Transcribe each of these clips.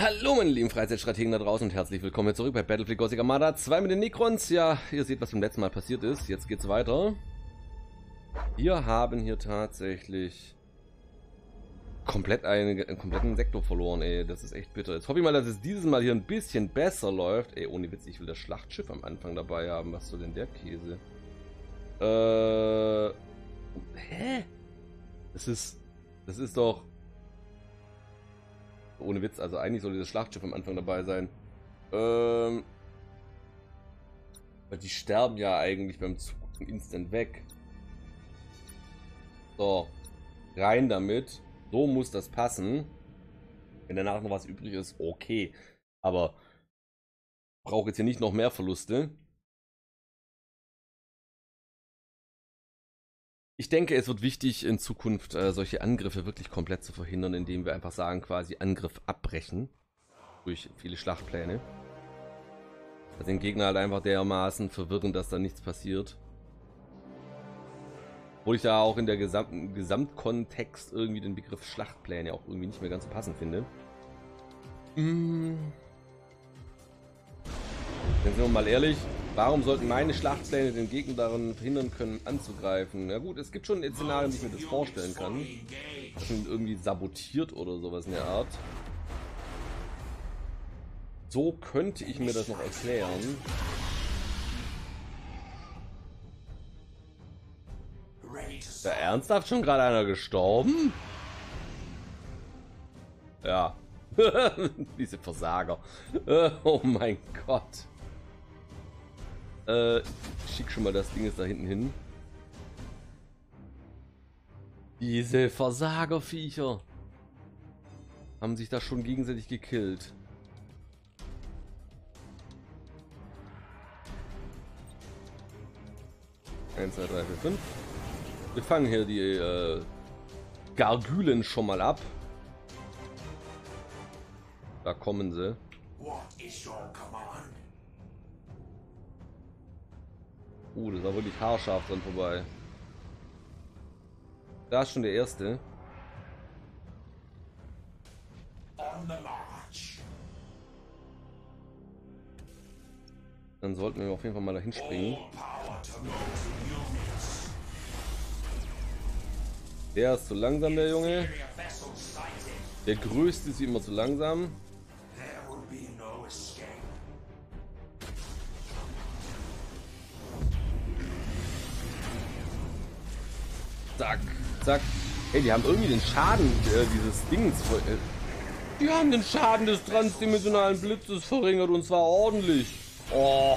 Hallo meine lieben Freizeitstrategen da draußen und herzlich willkommen hier zurück bei Battlefield Gothic Armada 2 mit den Necrons. Ja, ihr seht, was beim letzten Mal passiert ist. Jetzt geht's weiter. Wir haben hier tatsächlich komplett einen kompletten Sektor verloren, ey. Das ist echt bitter. Jetzt hoffe ich mal, dass es dieses Mal hier ein bisschen besser läuft. Ey, ohne Witz, ich will das Schlachtschiff am Anfang dabei haben. Was soll denn der Käse? Hä? Das ist doch... Ohne Witz, also eigentlich sollte das Schlachtschiff am Anfang dabei sein. Weil die sterben ja eigentlich beim Zug instant weg. So, rein damit. So muss das passen. Wenn danach noch was übrig ist, okay. Aber ich brauche jetzt hier nicht noch mehr Verluste. Ich denke, es wird wichtig, in Zukunft solche Angriffe wirklich komplett zu verhindern, indem wir einfach sagen, quasi Angriff abbrechen. Durch viele Schlachtpläne. Also den Gegner halt einfach dermaßen verwirren, dass da nichts passiert. Obwohl ich da auch in der Gesamtkontext irgendwie den Begriff Schlachtpläne auch irgendwie nicht mehr ganz so passend finde. Denn sind wir mal ehrlich, warum sollten meine Schlachtpläne den Gegner daran verhindern können, anzugreifen? Na gut, es gibt schon Szenarien, die ich mir das vorstellen kann. Das sind irgendwie sabotiert oder sowas in der Art. So könnte ich mir das noch erklären. Ist da ernsthaft schon gerade einer gestorben? Ja. Diese Versager. Oh mein Gott. Ich schick schon mal das Ding jetzt da hinten hin. Diese Versagerviecher haben sich da schon gegenseitig gekillt. Eins, zwei, drei, vier, fünf. Wir fangen hier die Gargülen schon mal ab. Da kommen sie. Das war wirklich haarscharf dran vorbei. Da ist schon der erste. Dann sollten wir auf jeden Fall mal dahin springen. Der ist zu langsam, der Junge. Der größte ist immer zu langsam. Zack, zack. Hey, die haben irgendwie den Schaden dieses Dings. Die haben den Schaden des transdimensionalen Blitzes verringert und zwar ordentlich. Oh.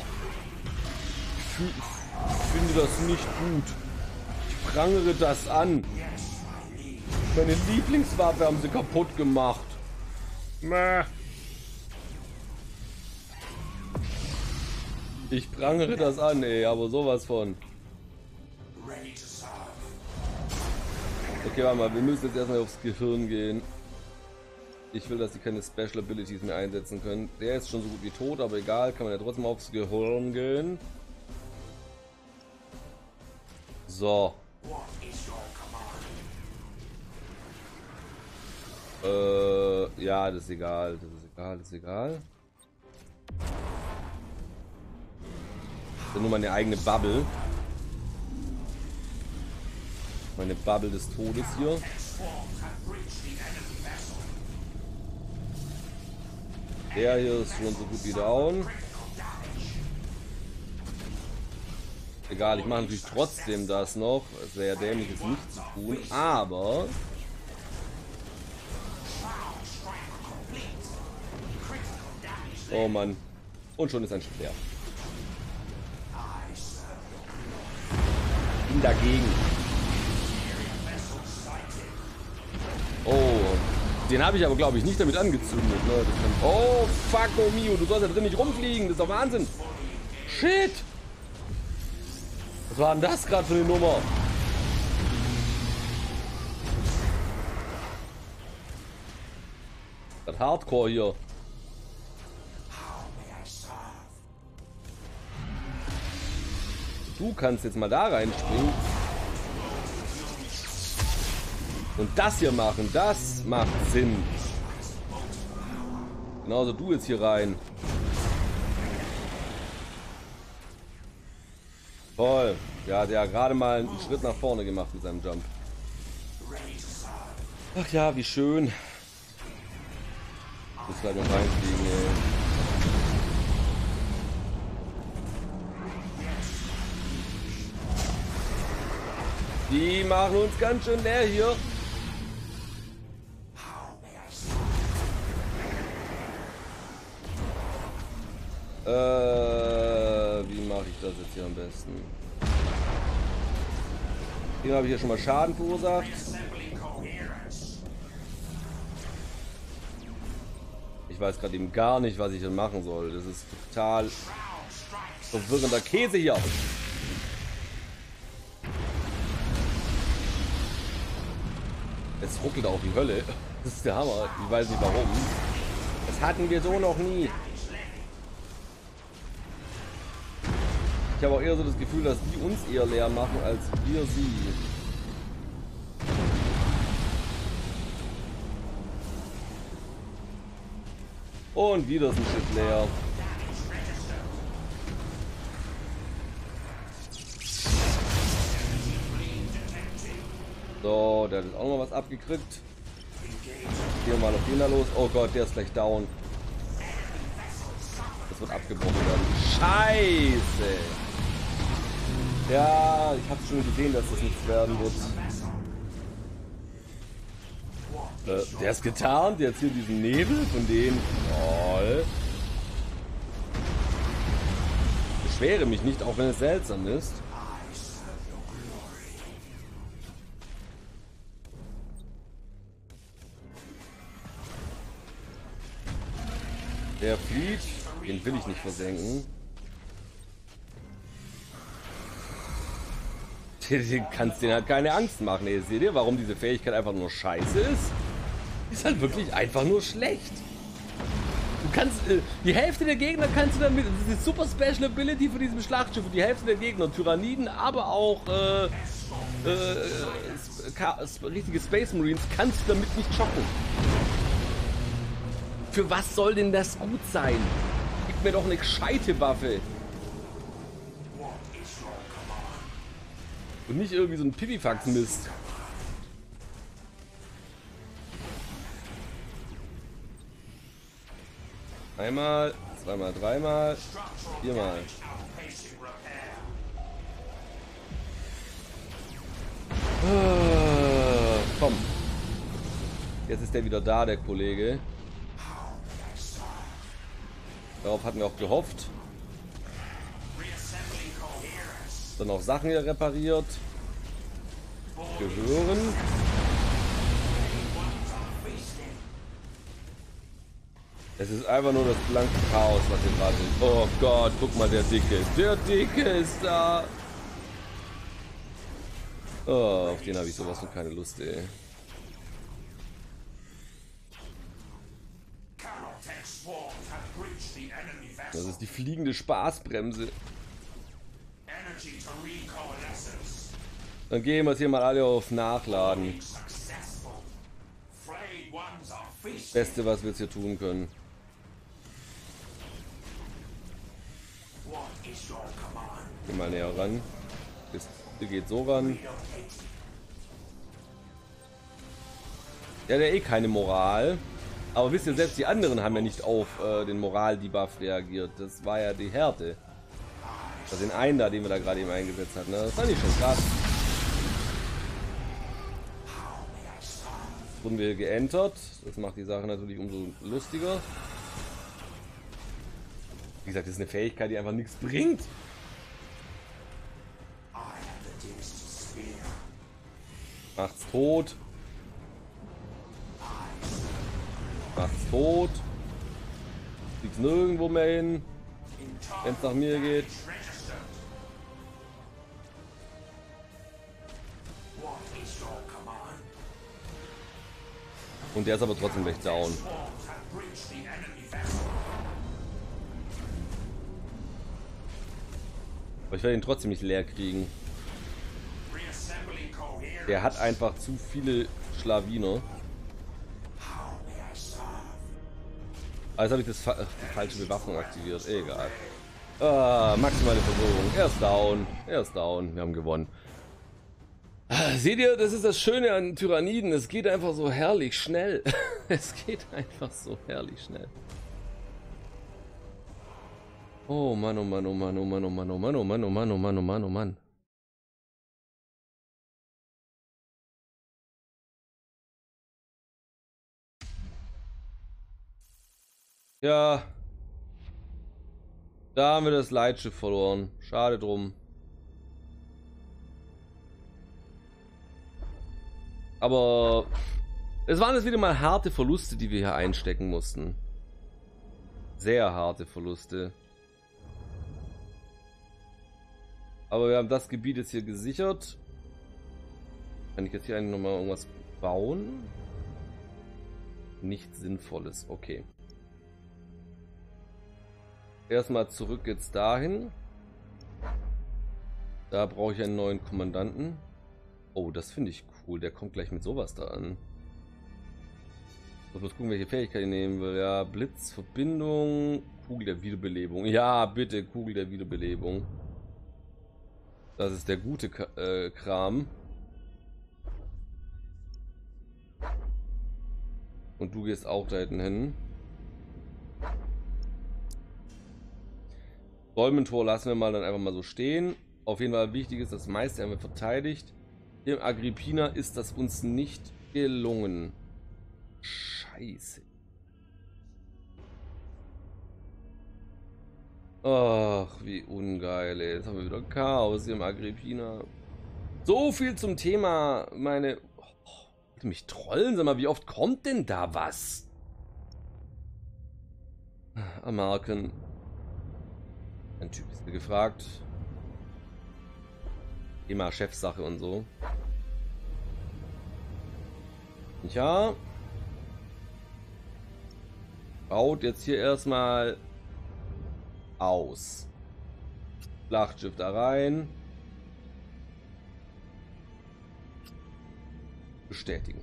Ich finde das nicht gut. Ich prangere das an. Meine Lieblingswaffe haben sie kaputt gemacht. Ich prangere das an, ey, aber sowas von. Okay, warte mal, wir müssen jetzt erstmal aufs Gehirn gehen. Ich will, dass die keine Special Abilities mehr einsetzen können. Der ist schon so gut wie tot, aber egal, kann man ja trotzdem aufs Gehirn gehen. So. Ja, das ist egal, das ist egal, das ist egal. Das ist nur meine eigene Bubble. Meine Bubble des Todes hier. Der hier ist schon so gut wie down. Egal, ich mache natürlich trotzdem das noch. Es wäre ja dämlich, es nicht zu tun, aber... Oh Mann. Und schon ist ein Speer. Bin dagegen. Oh, den habe ich aber glaube ich nicht damit angezündet. Ne? Oh, fuck, oh mio, du sollst da drin nicht rumfliegen, das ist doch Wahnsinn. Shit. Was war denn das gerade für eine Nummer? Das Hardcore hier. Du kannst jetzt mal da reinspringen. Und das hier machen, das macht Sinn. Genauso du jetzt hier rein. Toll. Ja, der hat gerade mal einen Schritt nach vorne gemacht mit seinem Jump. Ach ja, wie schön. Ich muss gleich noch reinfliegen, ey. Die machen uns ganz schön leer hier. Wie mache ich das jetzt hier am besten? Hier habe ich ja schon mal Schaden verursacht. Ich weiß gerade eben gar nicht, was ich denn machen soll. Das ist total verwirrender Käse hier. Es ruckelt auch wie Hölle. Das ist der Hammer. Ich weiß nicht warum. Das hatten wir so noch nie. Ich habe auch eher so das Gefühl, dass die uns eher leer machen, als wir sie. Und wieder ist ein Schiff leer. So, der hat jetzt auch noch was abgekriegt. Gehen wir mal auf den da los. Oh Gott, der ist gleich down. Das wird abgebrochen werden. Scheiße! Ja, ich habe schon gesehen, dass das nichts werden wird. Der ist getarnt, jetzt hier diesen Nebel von denen. Toll. Ich beschwere mich nicht, auch wenn es seltsam ist. Der flieht. Den will ich nicht versenken. Den kannst den halt keine Angst machen. Ey, seht ihr, warum diese Fähigkeit einfach nur scheiße ist? Ist halt wirklich einfach nur schlecht. Du kannst die Hälfte der Gegner kannst du damit. Das ist die super Special Ability von diesem Schlachtschiff. Und die Hälfte der Gegner, Tyranniden, aber auch richtige Space Marines, kannst du damit nicht schocken. Für was soll denn das gut sein? Gib mir doch eine gescheite Waffe. Und nicht irgendwie so ein Pipifax-Mist. Einmal, zweimal, dreimal, viermal. Komm. Jetzt ist der wieder da, der Kollege. Darauf hatten wir auch gehofft. Dann auch Sachen hier repariert. Gehören. Es ist einfach nur das blanke Chaos, was wir gerade sind. Oh Gott, guck mal, der Dicke. Der Dicke ist da. Oh, auf den habe ich sowas von keine Lust, ey. Das ist die fliegende Spaßbremse. Dann gehen wir jetzt hier mal alle auf Nachladen. Das Beste, was wir jetzt hier tun können. Geh mal näher ran. Der geht so ran. Ja, der hat eh keine Moral. Aber wisst ihr, selbst die anderen haben ja nicht auf den Moral-Debuff reagiert. Das war ja die Härte. Also den einen da, den wir da gerade eben eingesetzt hatten. Ne? Das fand ich schon krass. Wurden wir geentert. Das macht die Sache natürlich umso lustiger. Wie gesagt, das ist eine Fähigkeit, die einfach nichts bringt. Macht's tot. Macht's tot. Fliegt's nirgendwo mehr hin. Wenn es nach mir geht. Und der ist aber trotzdem gleich down. Aber ich werde ihn trotzdem nicht leer kriegen. Der hat einfach zu viele Schlawiner. Also habe ich die falsche Bewaffnung aktiviert. Egal. Ah, maximale Verwirrung. Er ist down. Er ist down. Wir haben gewonnen. Seht ihr, das ist das Schöne an Tyranniden. Es geht einfach so herrlich schnell. Es geht einfach so herrlich schnell. Oh Mann, oh Mann, oh Mann, oh Mann, oh Mann, oh Mann, oh Mann, oh Mann, oh Mann, oh Mann, oh Mann. Ja. Da haben wir das Leitschiff verloren. Schade drum. Aber es waren jetzt wieder mal harte Verluste, die wir hier einstecken mussten. Sehr harte Verluste. Aber wir haben das Gebiet jetzt hier gesichert. Kann ich jetzt hier eigentlich nochmal irgendwas bauen? Nichts Sinnvolles. Okay. Erstmal zurück jetzt dahin. Da brauche ich einen neuen Kommandanten. Oh, das finde ich cool. Der kommt gleich mit sowas da an. Ich muss gucken, welche Fähigkeit ich nehmen will. Ja, Blitz, Verbindung, Kugel der Wiederbelebung. Ja, bitte, Kugel der Wiederbelebung. Das ist der gute Kram. Und du gehst auch da hinten hin. Dolmentor lassen wir mal dann einfach mal so stehen. Auf jeden Fall wichtig ist, das meiste haben wir verteidigt. Hier im Agrippina ist das uns nicht gelungen. Scheiße. Ach, wie ungeil, ey. Jetzt haben wir wieder Chaos hier im Agrippina. So viel zum Thema, meine... Oh, mich trollen, sag mal, wie oft kommt denn da was? Amarken. Ein Typ ist mir gefragt. Thema Chefsache und so. Ja. Baut jetzt hier erstmal aus. Schlachtschiff da rein. Bestätigen.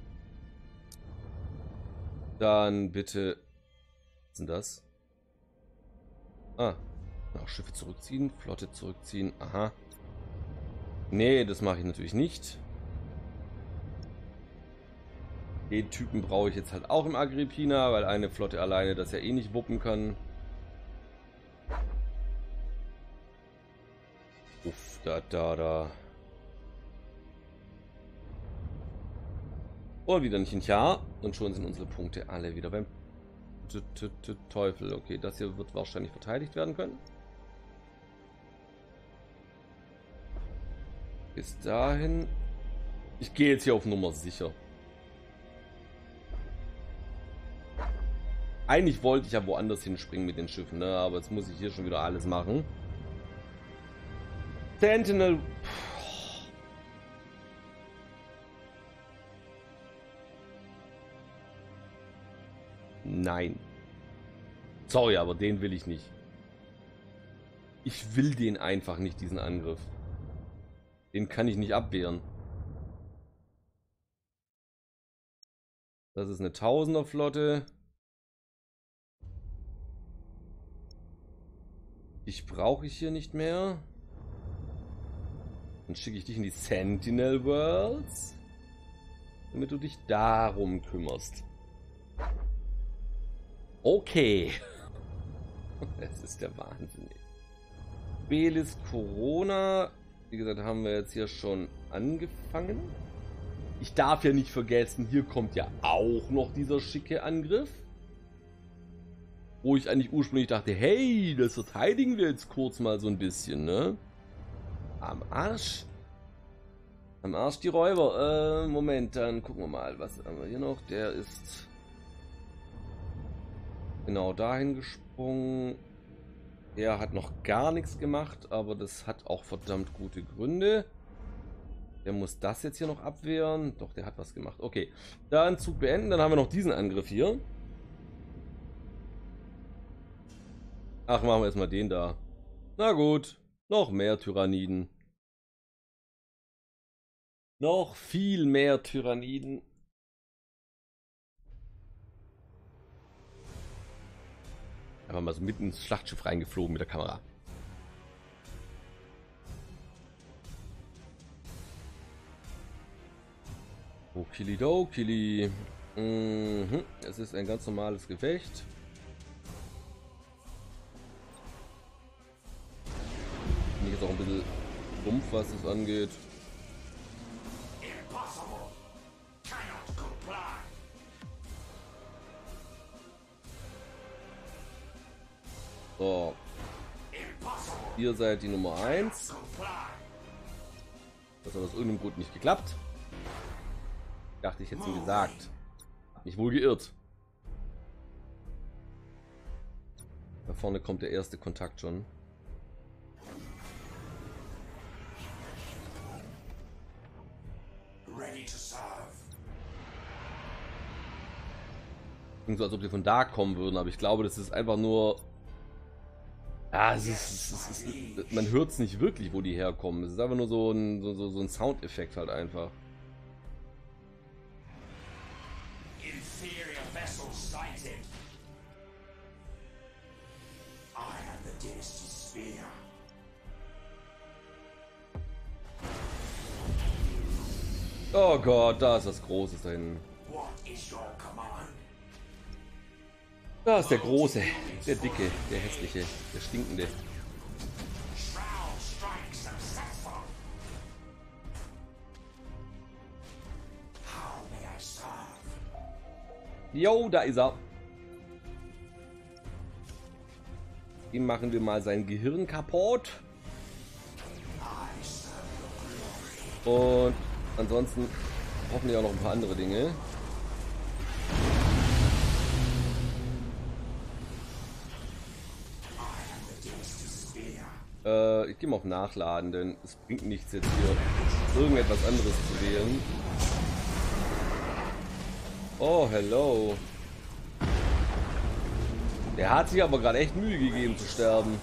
Dann bitte. Was ist denn das? Ah. Noch Schiffe zurückziehen, Flotte zurückziehen. Aha. Nee, das mache ich natürlich nicht. Den Typen brauche ich jetzt halt auch im Agrippina, weil eine Flotte alleine das ja eh nicht wuppen kann. Uff, da. Und wieder nicht ein Jahr. Und schon sind unsere Punkte alle wieder beim Teufel. Okay, das hier wird wahrscheinlich verteidigt werden können. Bis dahin. Ich gehe jetzt hier auf Nummer sicher. Eigentlich wollte ich ja woanders hinspringen mit den Schiffen, ne? Aber jetzt muss ich hier schon wieder alles machen. Sentinel. Nein. Sorry, aber den will ich nicht. Ich will den einfach nicht, diesen Angriff. Den kann ich nicht abwehren. Das ist eine Tausender-Flotte. Dich brauche ich hier nicht mehr. Dann schicke ich dich in die Sentinel Worlds, damit du dich darum kümmerst. Okay. Das ist der Wahnsinn. Belis Corona. Wie gesagt, haben wir jetzt hier schon angefangen. Ich darf ja nicht vergessen, hier kommt ja auch noch dieser schicke Angriff. Wo ich eigentlich ursprünglich dachte, hey, das verteidigen wir jetzt kurz mal so ein bisschen, ne? Am Arsch. Am Arsch die Räuber. Moment, dann gucken wir mal, was haben wir hier noch? Der ist genau dahin gesprungen. Der hat noch gar nichts gemacht, aber das hat auch verdammt gute Gründe. Der muss das jetzt hier noch abwehren. Doch, der hat was gemacht. Okay, dann Zug beenden. Dann haben wir noch diesen Angriff hier. Ach, machen wir erstmal den da. Na gut, noch mehr Tyranniden. Noch viel mehr Tyranniden. Einfach mal so mitten ins Schlachtschiff reingeflogen mit der Kamera. Okilidokili. Es ist ein ganz normales Gefecht. Bin ich jetzt auch ein bisschen dumpf, was es angeht. So. Ihr seid die Nummer 1. Das hat aus irgendeinem Grund nicht geklappt. Dachte ich jetzt ihm gesagt. Hab mich wohl geirrt. Da vorne kommt der erste Kontakt schon. Klingt so, als ob die von da kommen würden, aber ich glaube, das ist einfach nur... Ja, man hört es nicht wirklich, wo die herkommen. Es ist einfach nur so ein Soundeffekt halt einfach. Oh Gott, da ist was Großes da hinten. Da ist der Große, der Dicke, der Hässliche, der Stinkende. Jo, da ist er. Ihm machen wir mal sein Gehirn kaputt. Und ansonsten hoffentlich auch noch ein paar andere Dinge. Ich gehe mal auf Nachladen, denn es bringt nichts jetzt hier irgendetwas anderes zu wählen. Oh, hello. Der hat sich aber gerade echt Mühe gegeben zu sterben.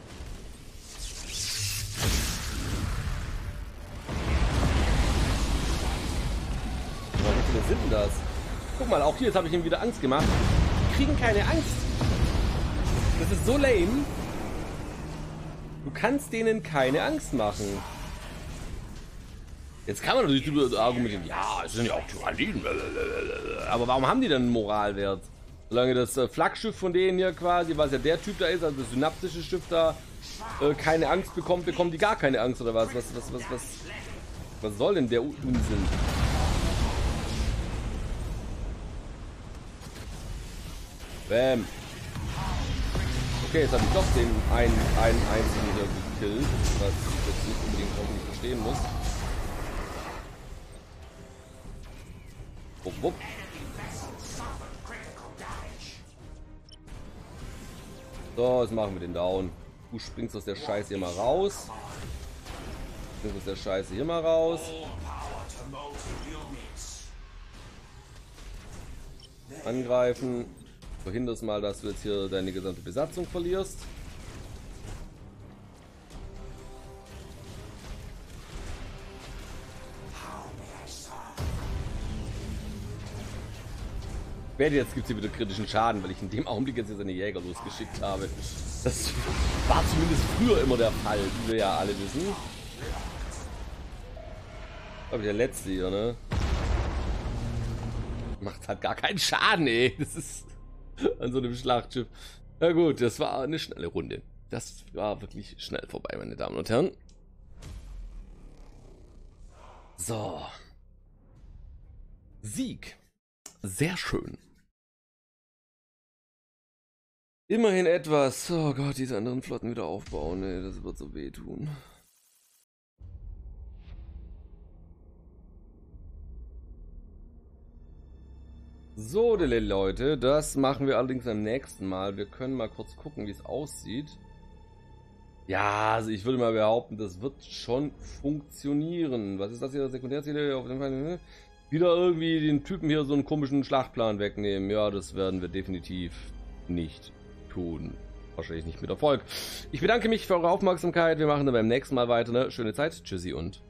Wie viele sind denn das? Guck mal, auch hier, jetzt habe ich ihm wieder Angst gemacht. Die kriegen keine Angst. Das ist so lame. Du kannst denen keine Angst machen. Jetzt kann man natürlich argumentieren, ja, es sind ja auch Tyranniden. Aber warum haben die dann einen Moralwert? Solange das Flaggschiff von denen hier quasi, was ja der Typ da ist, also das synaptische Schiff da, keine Angst bekommt, bekommen die gar keine Angst oder was? Was soll denn der Unsinn? Bäm. Okay, jetzt habe ich doch den einen einzigen hier gekillt, was ich jetzt nicht unbedingt hoffentlich verstehen muss. Wupp, wupp. So, jetzt machen wir den Down. Du springst aus der Scheiße hier mal raus. Springst aus der Scheiße hier mal raus. Angreifen. Verhinderst mal, dass du jetzt hier deine gesamte Besatzung verlierst. Jetzt gibt es hier wieder kritischen Schaden, weil ich in dem Augenblick jetzt seine Jäger losgeschickt habe. Das war zumindest früher immer der Fall, wie wir ja alle wissen. Aber der letzte hier, ne? Macht halt gar keinen Schaden, ey. Das ist an so einem Schlachtschiff. Na gut, das war eine schnelle Runde. Das war wirklich schnell vorbei, meine Damen und Herren. So. Sieg. Sehr schön. Immerhin etwas. Oh Gott, diese anderen Flotten wieder aufbauen. Ey, das wird so wehtun. So, Leute, das machen wir allerdings beim nächsten Mal. Wir können mal kurz gucken, wie es aussieht. Ja, also ich würde mal behaupten, das wird schon funktionieren. Was ist das hier? Sekundärziele auf dem Fall? Wieder irgendwie den Typen hier so einen komischen Schlachtplan wegnehmen. Ja, das werden wir definitiv nicht tun. Wahrscheinlich nicht mit Erfolg. Ich bedanke mich für eure Aufmerksamkeit. Wir machen dann beim nächsten Mal weiter. Ne? Schöne Zeit. Tschüssi und